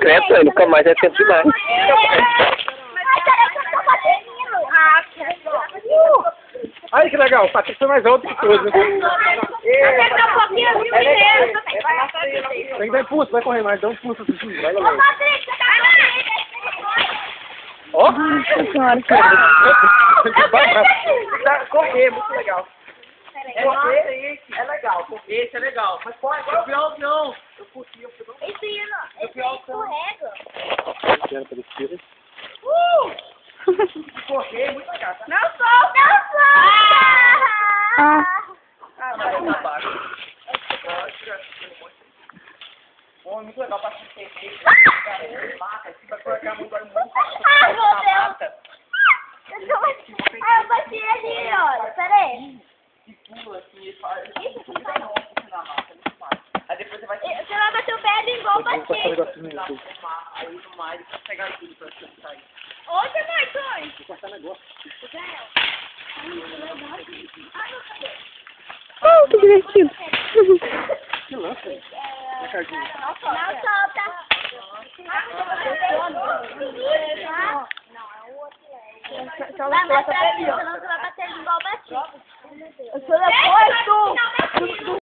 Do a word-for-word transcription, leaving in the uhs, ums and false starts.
credo, velho, nunca mais é tempo demais. Olha que legal, o Patrick foi mais alto que todos. Tem que dar impulso, vai correr mais, dá um impulso assim, vai lá. Ó! Nossa senhora, cara. Correr, muito legal. Correr é legal, correr esse é legal. Mas pode, eu fui alto não. Eu curti, eu fui alto. Esse esse escorrega. Uh! Correr é muito legal, tá? Não solta! Não solta! Ah. Ah, mas tá baixo. Bom, é muito legal pra se entender. Mata, assim, vai colocar a mão do mundo. Ai, meu Deus! Ah, eu bati ali, olha. Pera aí. E pula assim, e faz. Isso vai não, na mata, muito mais. Aí depois você vai. Você vai bater o pé e igual bater. Aí no mar ele vai pegar tudo pra você sair. Onde vai, Tony? Vou cortar negócio. Oh, que divertido. Que lança. Não solta. Não, é o outro. Vai bater ali, senão você vai bater igual bati. Eu sou depois, tu.